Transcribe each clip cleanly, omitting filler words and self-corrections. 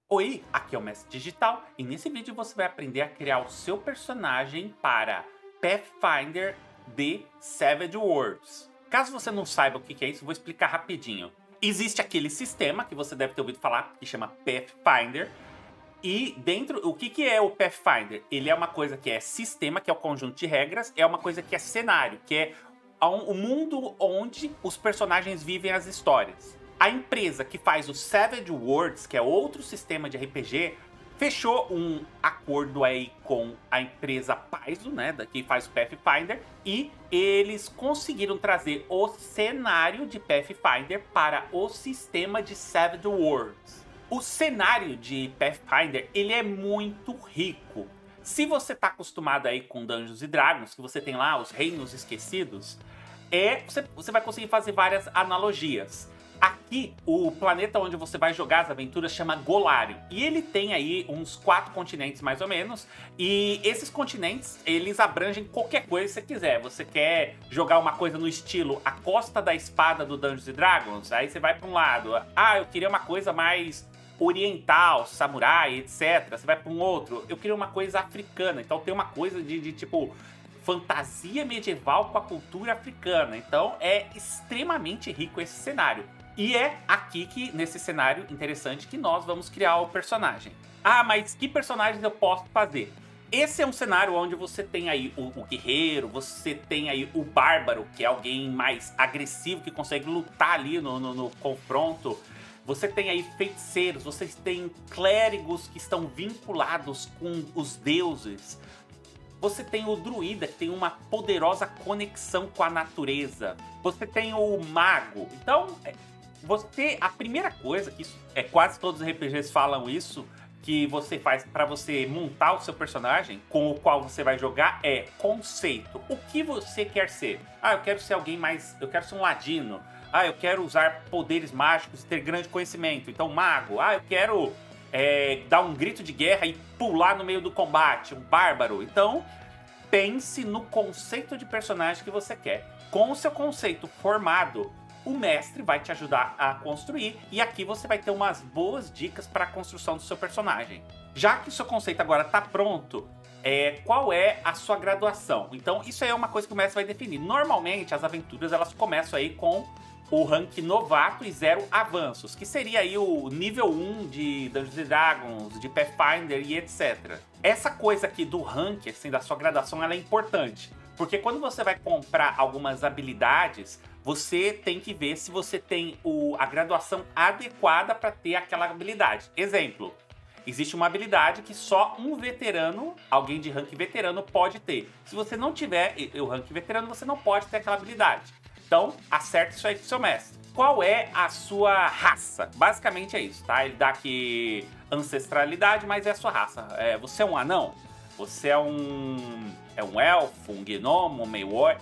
Oi, aqui é o Mestre Digital e nesse vídeo você vai aprender a criar o seu personagem para Pathfinder The Savage Worlds. Caso você não saiba o que é isso, eu vou explicar rapidinho. Existe aquele sistema que você deve ter ouvido falar, que chama Pathfinder. E dentro, o que é o Pathfinder? Ele é uma coisa que é sistema, que é o conjunto de regras, é uma coisa que é cenário, que é o mundo onde os personagens vivem as histórias. A empresa que faz o Savage Worlds, que é outro sistema de RPG, fechou um acordo aí com a empresa Paizo, né, que faz o Pathfinder, e eles conseguiram trazer o cenário de Pathfinder para o sistema de Savage Worlds. O cenário de Pathfinder, ele é muito rico. Se você está acostumado aí com Dungeons & Dragons, que você tem lá os Reinos Esquecidos, você vai conseguir fazer várias analogias. Aqui, o planeta onde você vai jogar as aventuras chama Golarion. E ele tem aí uns 4 continentes mais ou menos. E esses continentes, eles abrangem qualquer coisa que você quiser. Você quer jogar uma coisa no estilo A Costa da Espada do Dungeons & Dragons? Aí você vai para um lado. Ah, eu queria uma coisa mais oriental, samurai, etc. Você vai para um outro. Eu queria uma coisa africana. Então tem uma coisa de tipo fantasia medieval com a cultura africana. Então é extremamente rico esse cenário. E é aqui que, nesse cenário interessante, que nós vamos criar o personagem. Ah, mas que personagens eu posso fazer? Esse é um cenário onde você tem aí o guerreiro, você tem aí o bárbaro, que é alguém mais agressivo, que consegue lutar ali no confronto. Você tem aí feiticeiros, vocês têm clérigos que estão vinculados com os deuses. Você tem o druida, que tem uma poderosa conexão com a natureza. Você tem o mago. Então, a primeira coisa, que quase todos os RPGs falam isso, que você faz para você montar o seu personagem, com o qual você vai jogar, é conceito. O que você quer ser? Ah, eu quero ser alguém mais... Eu quero ser um ladino. Ah, eu quero usar poderes mágicos e ter grande conhecimento. Então, mago. Ah, eu quero dar um grito de guerra e pular no meio do combate. Um bárbaro. Então, pense no conceito de personagem que você quer. Com o seu conceito formado, o mestre vai te ajudar a construir, e aqui você vai ter umas boas dicas para a construção do seu personagem. Já que o seu conceito agora está pronto, qual é a sua graduação? Então isso aí é uma coisa que o mestre vai definir. Normalmente as aventuras elas começam aí com o rank novato e 0 avanços, que seria aí o nível 1 de Dungeons & Dragons, de Pathfinder e etc. Essa coisa aqui do rank, assim, da sua graduação, ela é importante, porque quando você vai comprar algumas habilidades, você tem que ver se você tem a graduação adequada para ter aquela habilidade. Exemplo, existe uma habilidade que só um veterano, alguém de rank veterano, pode ter. Se você não tiver o rank veterano, você não pode ter aquela habilidade. Então, acerte isso aí com o seu mestre. Qual é a sua raça? Basicamente é isso, tá? Ele dá aqui ancestralidade, mas é a sua raça. Você é um anão? Você é um elfo, um gnomo, meio orc,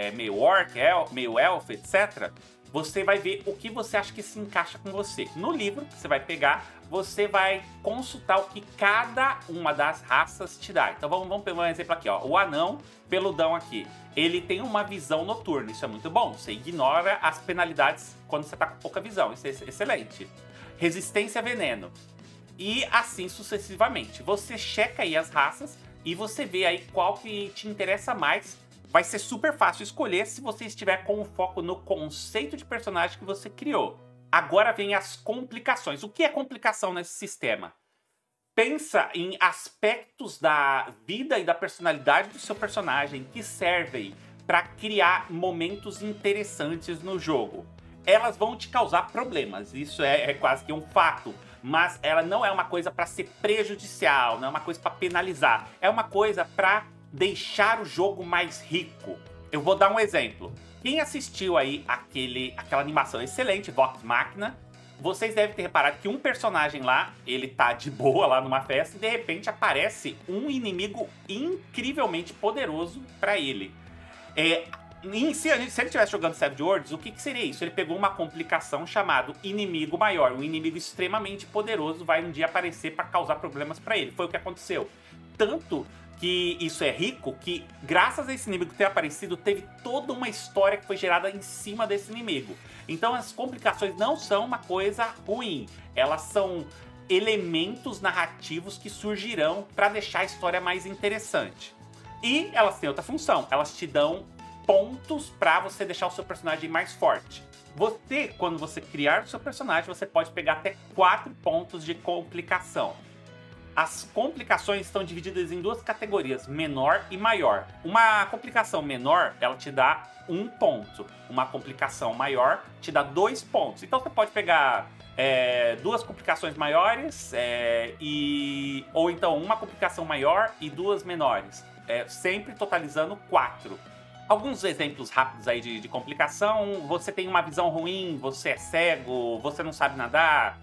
meio elfo, etc. Você vai ver o que você acha que se encaixa com você. No livro que você vai pegar, você vai consultar o que cada uma das raças te dá. Então vamos pegar um exemplo aqui, ó. O anão peludão aqui, ele tem uma visão noturna, isso é muito bom. Você ignora as penalidades quando você tá com pouca visão, isso é excelente. Resistência a veneno. E assim sucessivamente. Você checa aí as raças e você vê aí qual que te interessa mais. Vai ser super fácil escolher se você estiver com o foco no conceito de personagem que você criou. Agora vem as complicações. O que é complicação nesse sistema? Pensa em aspectos da vida e da personalidade do seu personagem que servem para criar momentos interessantes no jogo. Elas vão te causar problemas, isso é quase que um fato. Mas ela não é uma coisa para ser prejudicial, não é uma coisa para penalizar. É uma coisa para deixar o jogo mais rico. Eu vou dar um exemplo. Quem assistiu aí aquela animação excelente, Vox Machina, vocês devem ter reparado que um personagem lá, ele tá de boa lá numa festa e de repente aparece um inimigo incrivelmente poderoso para ele. Se ele estivesse jogando Savage Worlds, o que seria isso? Ele pegou uma complicação chamada inimigo maior. Um inimigo extremamente poderoso vai um dia aparecer para causar problemas para ele. Foi o que aconteceu. Tanto que isso é rico, que graças a esse inimigo ter aparecido, teve toda uma história que foi gerada em cima desse inimigo. Então as complicações não são uma coisa ruim, elas são elementos narrativos que surgirão para deixar a história mais interessante. E elas têm outra função, elas te dão pontos para você deixar o seu personagem mais forte. Você, quando você criar o seu personagem, você pode pegar até 4 pontos de complicação. As complicações estão divididas em 2 categorias, menor e maior. Uma complicação menor, ela te dá 1 ponto. Uma complicação maior te dá 2 pontos. Então você pode pegar 2 complicações maiores ou então uma complicação maior e 2 menores. Sempre totalizando 4. Alguns exemplos rápidos aí de complicação. Você tem uma visão ruim, você é cego, você não sabe nadar,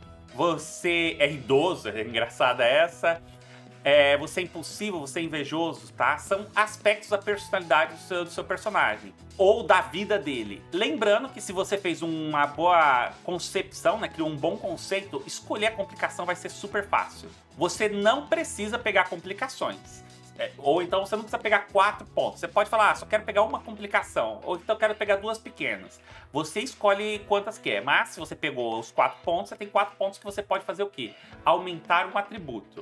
você é idoso, é engraçada essa. Você é impulsivo, você é invejoso, tá? São aspectos da personalidade do seu personagem. Ou da vida dele. Lembrando que se você fez uma boa concepção, né, criou um bom conceito, escolher a complicação vai ser super fácil. Você não precisa pegar complicações. Ou então você não precisa pegar 4 pontos. Você pode falar, só quero pegar uma complicação. Ou então quero pegar 2 pequenas. Você escolhe quantas quer. Mas se você pegou os 4 pontos, você tem 4 pontos que você pode fazer o quê? Aumentar um atributo.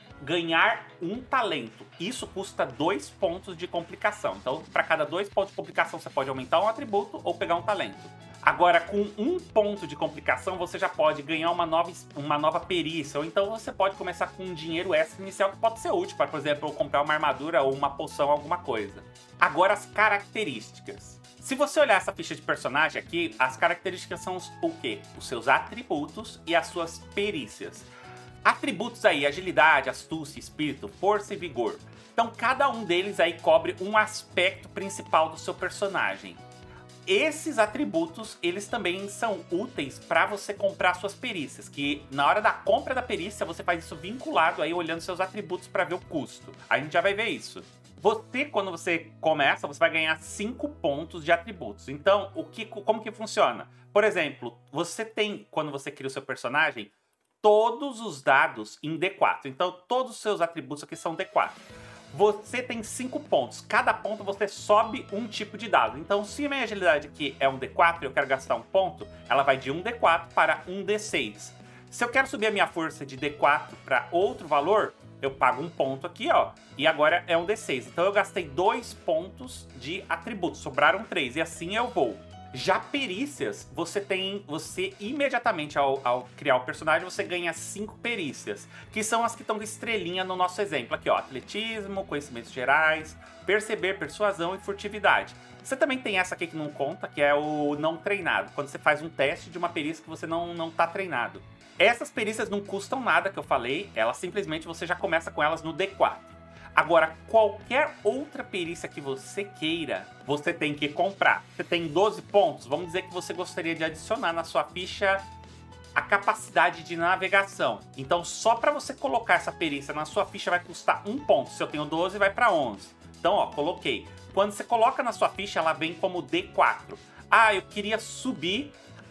Ganhar um talento. Isso custa 2 pontos de complicação. Então, para cada 2 pontos de complicação, você pode aumentar um atributo ou pegar um talento. Agora, com 1 ponto de complicação, você já pode ganhar uma nova perícia. Ou então você pode começar com um dinheiro extra inicial que pode ser útil para, por exemplo, comprar uma armadura ou uma poção, alguma coisa. Agora, as características. Se você olhar essa ficha de personagem aqui, as características são o quê? Os seus atributos e as suas perícias. Atributos aí, agilidade, astúcia, espírito, força e vigor. Então, cada um deles aí cobre um aspecto principal do seu personagem. Esses atributos, eles também são úteis para você comprar suas perícias, que na hora da compra da perícia, você faz isso vinculado aí, olhando seus atributos para ver o custo. A gente já vai ver isso. Você, quando você começa, você vai ganhar 5 pontos de atributos. Então, como que funciona? Por exemplo, você tem, quando você cria o seu personagem, todos os dados em D4. Então, todos os seus atributos aqui são D4. Você tem 5 pontos. Cada ponto você sobe um tipo de dado. Então, se a minha agilidade aqui é um D4 e eu quero gastar um ponto, ela vai de um D4 para um D6. Se eu quero subir a minha força de D4 para outro valor, eu pago um ponto aqui, ó. E agora é um D6. Então, eu gastei 2 pontos de atributos. Sobraram 3. E assim eu vou. Já perícias, você imediatamente ao criar o personagem, você ganha 5 perícias, que são as que estão com estrelinha no nosso exemplo aqui, ó, atletismo, conhecimentos gerais, perceber, persuasão e furtividade. Você também tem essa aqui que não conta, que é o não treinado, quando você faz um teste de uma perícia que você não tá treinado. Essas perícias não custam nada, que eu falei, elas simplesmente você já começa com elas no D4. Agora, qualquer outra perícia que você queira, você tem que comprar. Você tem 12 pontos, vamos dizer que você gostaria de adicionar na sua ficha a capacidade de navegação. Então, só para você colocar essa perícia na sua ficha vai custar 1 ponto. Se eu tenho 12, vai para 11. Então, ó, coloquei. Quando você coloca na sua ficha, ela vem como D4. Ah, eu queria subir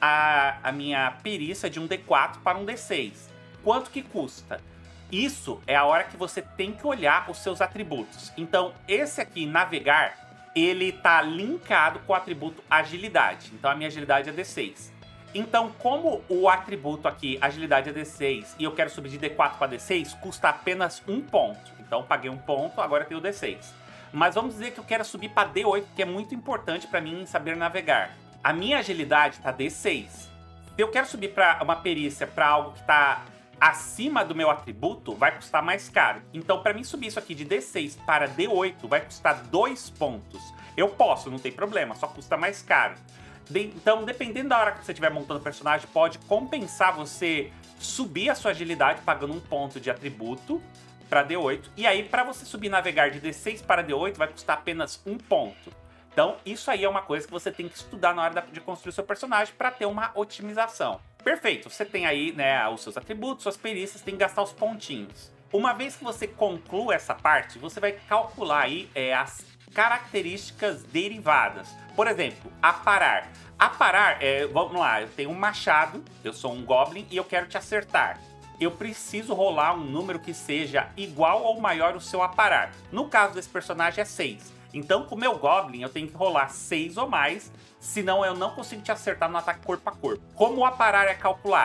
a minha perícia de um D4 para um D6. Quanto que custa? Isso é a hora que você tem que olhar os seus atributos. Então, esse aqui, navegar, ele tá linkado com o atributo agilidade. Então, a minha agilidade é D6. Então, como o atributo aqui, agilidade é D6, e eu quero subir de D4 para D6, custa apenas 1 ponto. Então, paguei 1 ponto, agora eu tenho D6. Mas vamos dizer que eu quero subir para D8, que é muito importante para mim saber navegar. A minha agilidade tá D6. Se eu quero subir para uma perícia para algo que tá acima do meu atributo, vai custar mais caro. Então, para mim subir isso aqui de D6 para D8, vai custar 2 pontos. Eu posso, não tem problema, só custa mais caro. Então, dependendo da hora que você estiver montando o personagem, pode compensar você subir a sua agilidade pagando 1 ponto de atributo para D8. E aí, para você subir e navegar de D6 para D8, vai custar apenas 1 ponto. Então, isso aí é uma coisa que você tem que estudar na hora de construir o seu personagem para ter uma otimização. Perfeito, você tem aí, né, os seus atributos, suas perícias, tem que gastar os pontinhos. Uma vez que você conclua essa parte, você vai calcular aí as características derivadas. Por exemplo, aparar. Aparar, vamos lá, eu tenho um machado, eu sou um goblin e eu quero te acertar. Eu preciso rolar um número que seja igual ou maior ao seu aparar. No caso desse personagem é 6. Então, com o meu Goblin, eu tenho que rolar 6 ou mais, senão eu não consigo te acertar no ataque corpo a corpo. Como o aparar é calculado?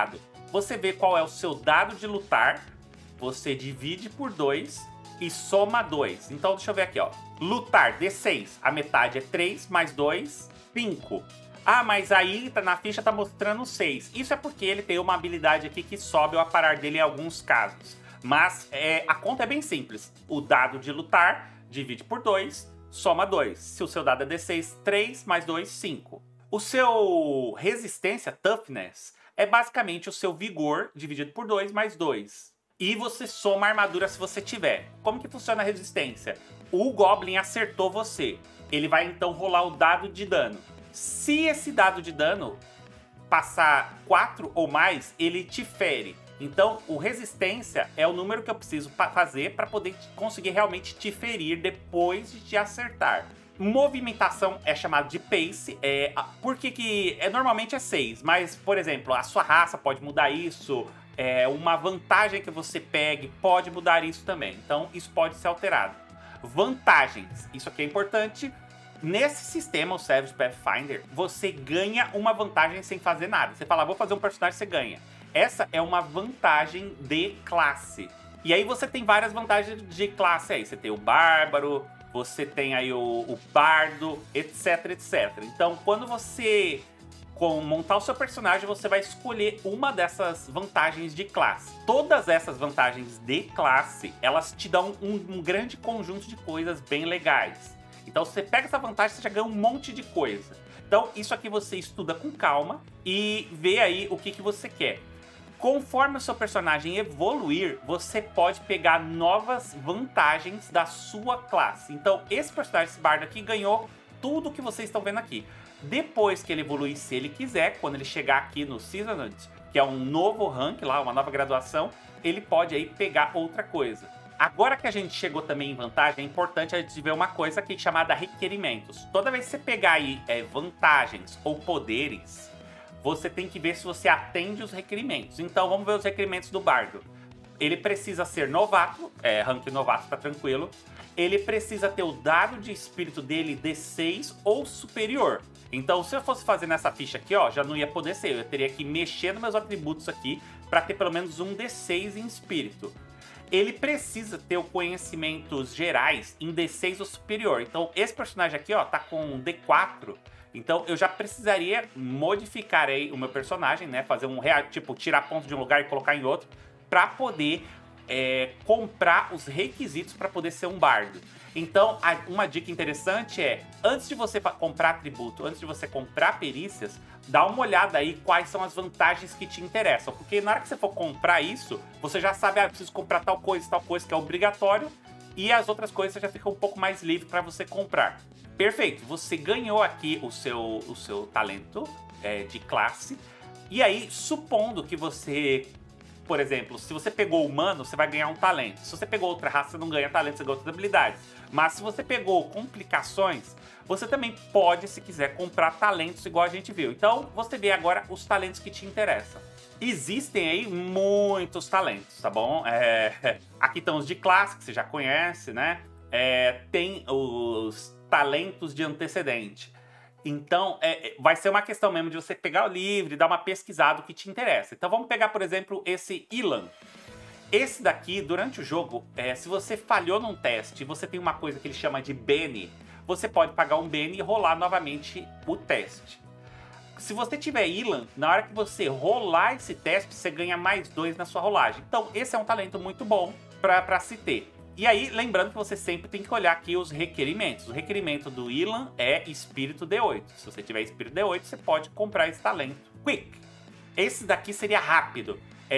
você vê qual é o seu dado de lutar, você divide por 2 e soma 2. Então, deixa eu ver aqui, ó. Lutar, D6, a metade é 3, mais 2, 5. Ah, mas aí na ficha tá mostrando 6. Isso é porque ele tem uma habilidade aqui que sobe o aparar dele em alguns casos. Mas a conta é bem simples. O dado de lutar, divide por 2, soma 2. Se o seu dado é D6, 3, mais 2, 5. O seu resistência, toughness, é basicamente o seu vigor dividido por 2 mais 2. E você soma a armadura se você tiver. Como que funciona a resistência? O Goblin acertou você. Ele vai então rolar o dado de dano. Se esse dado de dano passar 4 ou mais, ele te fere. Então, o resistência é o número que eu preciso fazer para poder conseguir realmente te ferir depois de te acertar. Movimentação é chamado de pace, porque que normalmente é 6, mas, por exemplo, a sua raça pode mudar isso, uma vantagem que você pegue pode mudar isso também, então isso pode ser alterado. Vantagens, isso aqui é importante. Nesse sistema, o Savage Pathfinder, você ganha uma vantagem sem fazer nada. Você fala, vou fazer um personagem, você ganha. Essa é uma vantagem de classe. E aí você tem várias vantagens de classe aí. Você tem o Bárbaro, você tem aí o Bardo, etc, etc. Então, quando você montar o seu personagem, você vai escolher uma dessas vantagens de classe. Todas essas vantagens de classe, elas te dão um grande conjunto de coisas bem legais. Então, se você pega essa vantagem, você já ganha um monte de coisa. Então, isso aqui você estuda com calma e vê aí o que você quer. Conforme o seu personagem evoluir, você pode pegar novas vantagens da sua classe. Então, esse personagem, esse bardo aqui, ganhou tudo que vocês estão vendo aqui. Depois que ele evoluir, se ele quiser, quando ele chegar aqui no Seasoned, que é um novo rank lá, uma nova graduação, ele pode aí pegar outra coisa. Agora que a gente chegou também em vantagem, é importante a gente ver uma coisa aqui chamada requerimentos. Toda vez que você pegar aí vantagens ou poderes, você tem que ver se você atende os requerimentos. Então vamos ver os requerimentos do bardo. Ele precisa ser novato, rank novato tá tranquilo. Ele precisa ter o dado de espírito dele D6 ou superior. Então se eu fosse fazer nessa ficha aqui, ó, já não ia poder ser. Eu teria que mexer nos meus atributos aqui para ter pelo menos um D6 em espírito. Ele precisa ter o conhecimentos gerais em D6 ou superior. Então esse personagem aqui, ó, tá com D4. Então eu já precisaria modificar aí o meu personagem, né? Fazer tipo, tirar pontos de um lugar e colocar em outro, para poder comprar os requisitos para poder ser um bardo. Então, uma dica interessante é, antes de você comprar atributo, antes de você comprar perícias, dá uma olhada aí quais são as vantagens que te interessam. Porque na hora que você for comprar isso, você já sabe, preciso comprar tal coisa, que é obrigatório, e as outras coisas você já fica um pouco mais livre para você comprar. Perfeito, você ganhou aqui o seu talento de classe, e aí, supondo que você... Por exemplo, se você pegou humano, você vai ganhar um talento. Se você pegou outra raça, você não ganha talento, você ganha outras habilidades. Mas se você pegou complicações, você também pode, se quiser, comprar talentos igual a gente viu. Então, você vê agora os talentos que te interessam. Existem aí muitos talentos, tá bom? Aqui estão os de classe, que você já conhece, né? Tem os talentos de antecedente. Então, vai ser uma questão mesmo de você pegar o livro e dar uma pesquisada o que te interessa. Então, vamos pegar, por exemplo, esse Ilan. Esse daqui, durante o jogo, se você falhou num teste e você tem uma coisa que ele chama de Bene, você pode pagar um Bene e rolar novamente o teste. Se você tiver Ilan, na hora que você rolar esse teste, você ganha mais 2 na sua rolagem. Então, esse é um talento muito bom para se ter. E aí, lembrando que você sempre tem que olhar aqui os requerimentos. O requerimento do Ilan é Espírito D8. Se você tiver Espírito D8, você pode comprar esse talento. Quick. Esse daqui seria rápido.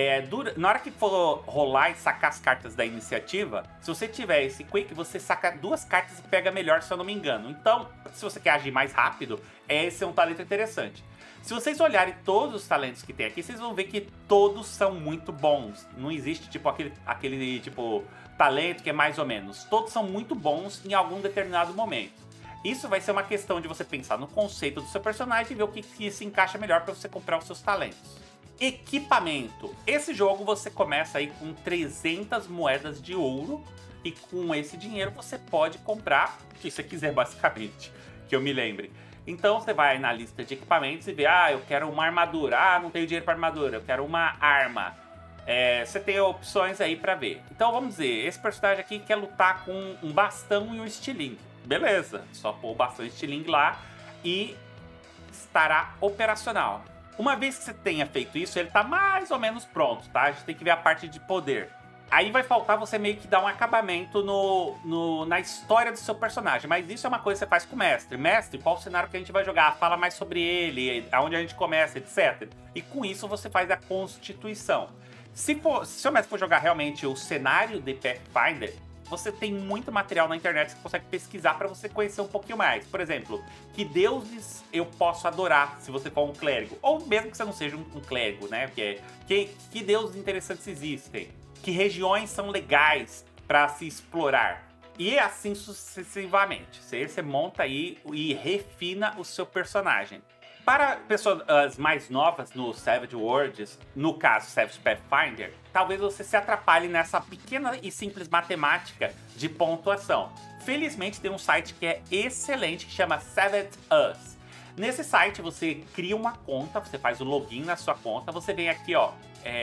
Na hora que for rolar e sacar as cartas da iniciativa, se você tiver esse Quick, você saca 2 cartas e pega melhor, se eu não me engano. Então, se você quer agir mais rápido, esse é um talento interessante. Se vocês olharem todos os talentos que tem aqui, vocês vão ver que todos são muito bons. Não existe tipo aquele tipo talento que é mais ou menos. Todos são muito bons em algum determinado momento. Isso vai ser uma questão de você pensar no conceito do seu personagem e ver o que se encaixa melhor para você comprar os seus talentos. Equipamento. Esse jogo você começa aí com 300 moedas de ouro e com esse dinheiro você pode comprar o que você quiser, basicamente, que eu me lembre. Então você vai na lista de equipamentos e vê, ah, eu quero uma armadura, ah, não tenho dinheiro para armadura, eu quero uma arma. Você tem opções aí pra ver. Então vamos dizer, esse personagem aqui quer lutar com um bastão e um estilingue. Beleza, só pôr o bastão e o estilingue lá e estará operacional. Uma vez que você tenha feito isso, ele tá mais ou menos pronto, tá? A gente tem que ver a parte de poder. Aí vai faltar você meio que dar um acabamento na história do seu personagem. Mas isso é uma coisa que você faz com o mestre. Mestre, qual o cenário que a gente vai jogar? Fala mais sobre ele, aonde a gente começa, etc. E com isso você faz a constituição. Se o seu mestre for jogar realmente o cenário de Pathfinder, você tem muito material na internet que você consegue pesquisar para você conhecer um pouquinho mais. Por exemplo, que deuses eu posso adorar se você for um clérigo. Ou mesmo que você não seja um clérigo, né? Que deuses interessantes existem. Que regiões são legais para se explorar. E assim sucessivamente. Você monta aí e refina o seu personagem. Para pessoas mais novas no Savage Worlds, no caso Savage Pathfinder, talvez você se atrapalhe nessa pequena e simples matemática de pontuação. Felizmente tem um site que é excelente, que chama Savage Us. Nesse site você cria uma conta, você faz o login na sua conta, você vem aqui ó,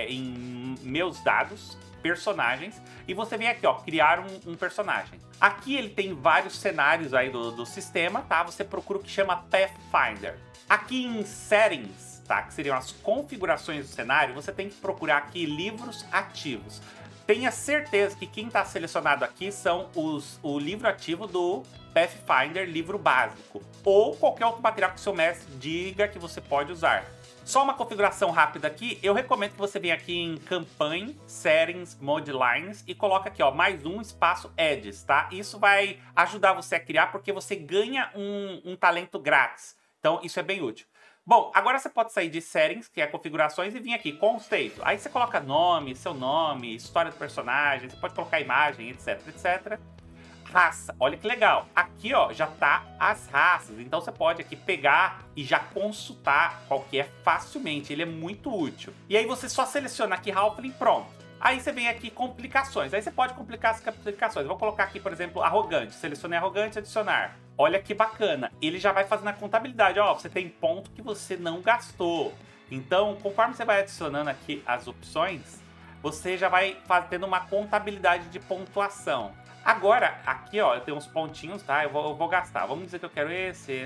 em meus dados, personagens, e você vem aqui ó, criar um personagem. Aqui ele tem vários cenários aí do sistema, tá? Você procura o que chama Pathfinder. Aqui em Settings, tá? Que seriam as configurações do cenário, você tem que procurar aqui livros ativos. Tenha certeza que quem está selecionado aqui são o livro ativo do Pathfinder, livro básico. Ou qualquer outro material que o seu mestre diga que você pode usar. Só uma configuração rápida aqui, eu recomendo que você venha aqui em Campaign, Settings, Mode Lines e coloque aqui ó, mais um espaço Edges, tá? Isso vai ajudar você a criar porque você ganha um talento grátis. Então, isso é bem útil. Bom, agora você pode sair de Settings, que é configurações, e vir aqui, Conceito. Aí você coloca nome, seu nome, história do personagem, você pode colocar imagem, etc, etc. Raça, olha que legal. Aqui, ó, já tá as raças. Então você pode aqui pegar e já consultar qual que é facilmente. Ele é muito útil. E aí você só seleciona aqui Halfling, pronto. Aí você vem aqui complicações. Aí você pode complicar as complicações. Vou colocar aqui, por exemplo, arrogante. Selecione arrogante, adicionar. Olha que bacana. Ele já vai fazendo a contabilidade. Ó, você tem ponto que você não gastou. Então, conforme você vai adicionando aqui as opções, você já vai tendo uma contabilidade de pontuação. Agora, aqui, ó, eu tenho uns pontinhos, tá? Eu vou gastar. Vamos dizer que eu quero esse.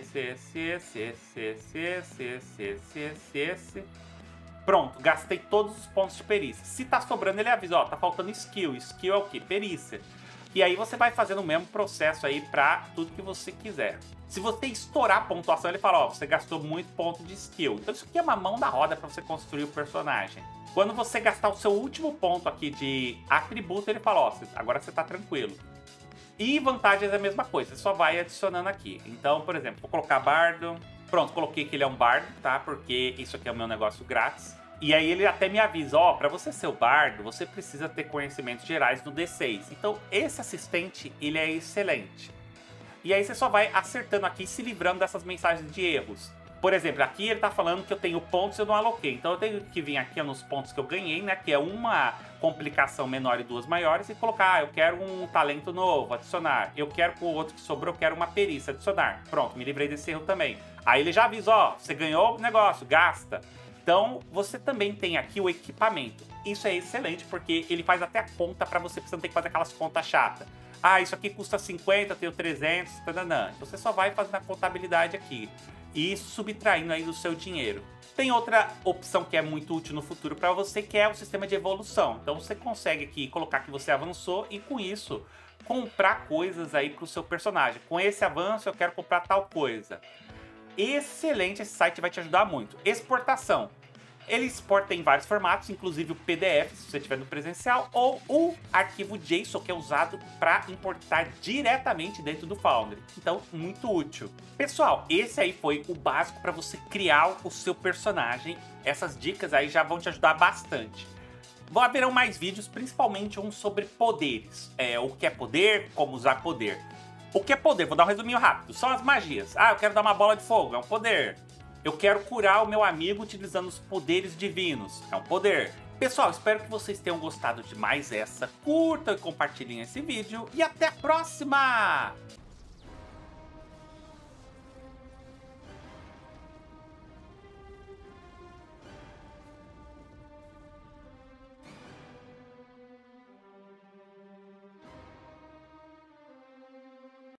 Pronto, gastei todos os pontos de perícia. Se tá sobrando, ele avisa, ó, tá faltando skill. Skill é o quê? Perícia. E aí você vai fazendo o mesmo processo aí pra tudo que você quiser. Se você estourar a pontuação, ele fala, ó, você gastou muito ponto de skill. Então isso aqui é uma mão da roda pra você construir o personagem. Quando você gastar o seu último ponto aqui de atributo, ele fala, ó, agora você tá tranquilo. E vantagens é a mesma coisa, você só vai adicionando aqui. Então, por exemplo, vou colocar bardo. Pronto, coloquei que ele é um bardo, tá? Porque isso aqui é o meu negócio grátis. E aí ele até me avisa, ó, pra você ser o bardo, você precisa ter conhecimentos gerais no D6. Então, esse assistente, ele é excelente. E aí você só vai acertando aqui, se livrando dessas mensagens de erros. Por exemplo, aqui ele tá falando que eu tenho pontos e eu não aloquei. Então eu tenho que vir aqui nos pontos que eu ganhei, né? Que é uma complicação menor e duas maiores. E colocar, eu quero um talento novo, adicionar. Eu quero com o outro que sobrou, eu quero uma perícia, adicionar. Pronto, me livrei desse erro também. Aí ele já avisa, ó, você ganhou o negócio, gasta. Então você também tem aqui o equipamento. Isso é excelente porque ele faz até a conta pra você não ter que fazer aquelas contas chatas. Ah, isso aqui custa 50, eu tenho 300, tananã. Então você só vai fazendo a contabilidade aqui e subtraindo aí do seu dinheiro. Tem outra opção que é muito útil no futuro para você, que é o sistema de evolução. Então você consegue aqui colocar que você avançou e com isso comprar coisas aí para o seu personagem. Com esse avanço eu quero comprar tal coisa. Excelente, esse site vai te ajudar muito. Exportação. Ele exporta em vários formatos, inclusive o PDF, se você estiver no presencial, ou o arquivo JSON, que é usado para importar diretamente dentro do Foundry. Então, muito útil. Pessoal, esse aí foi o básico para você criar o seu personagem. Essas dicas aí já vão te ajudar bastante. Haverão mais vídeos, principalmente um sobre poderes. O que é poder, como usar poder. O que é poder? Vou dar um resuminho rápido. São as magias. Ah, eu quero dar uma bola de fogo, é um poder. Eu quero curar o meu amigo utilizando os poderes divinos. É um poder. Pessoal, espero que vocês tenham gostado de mais essa. Curtam e compartilhem esse vídeo. E até a próxima!